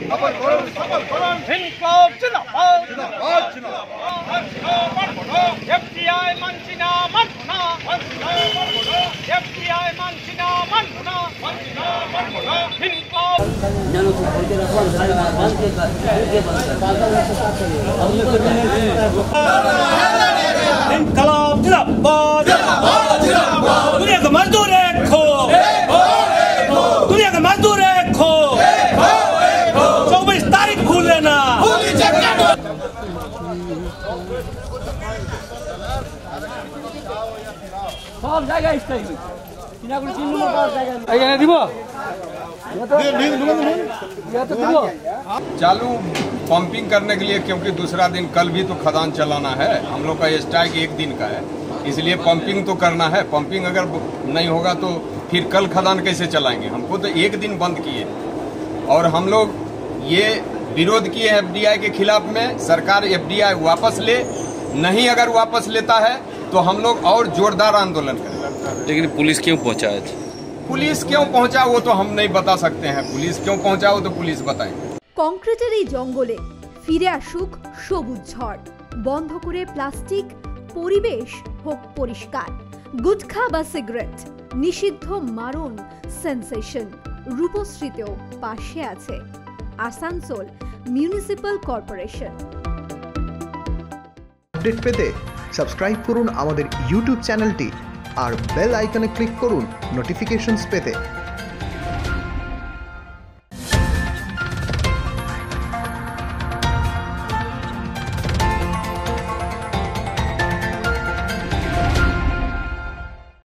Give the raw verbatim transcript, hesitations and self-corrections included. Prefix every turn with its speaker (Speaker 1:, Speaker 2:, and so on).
Speaker 1: ইনকলাব জিন্দাবাদ জিন্দাবাদ জিন্দাবাদ এফটিআই মানছি না মানব না এফটিআই মানছি না মানব না ইনকলাব इनकलाब जिंदाबाद जिंदाबाद जिंदाबाद दुनिया का मजदूर है खो दुनिया का मजदूर है खो चौबीस तारीख भूल लेना सब जगह स्टाइल किनाগুলো তিন নম্বর পাঁচ জায়গা এখানে দিব
Speaker 2: चालू पंपिंग करने के लिए, क्योंकि दूसरा दिन कल भी तो खदान चलाना है। हम लोग का स्ट्राइक एक दिन का है, इसलिए पंपिंग तो करना है। पंपिंग अगर नहीं होगा तो फिर कल खदान कैसे चलाएंगे। हमको तो एक दिन बंद किए और हम लोग ये विरोध किए एफडीआई के खिलाफ में। सरकार एफडीआई वापस ले, नहीं अगर वापस लेता है तो हम लोग और जोरदार आंदोलन करेंगे।
Speaker 3: लेकिन पुलिस क्यों पहुंचा है?
Speaker 2: पुलिस क्यों पहुंचा वो तो हम नहीं बता सकते हैं। पुलिस क्यों पहुंचा वो तो पुलिस बताएं।
Speaker 4: কংক্রিটের এই জঙ্গলে ফিরে আসুক সবুজ ঝড়, বন্ধ করে প্লাস্টিক, পরিবেশ হোক পরিষ্কার। গুটখা বা সিগারেট নিষিদ্ধ, মারণ সেন্সেশন। রূপশ্রীতেও পাশে আছে আসানসোল মিউনিসিপাল কর্পোরেশন।
Speaker 5: আপডেট পেতে সাবস্ক্রাইব করুন আমাদের ইউটিউব চ্যানেলটি আর বেল আইকনে ক্লিক করুন নোটিফিকেশনস পেতে।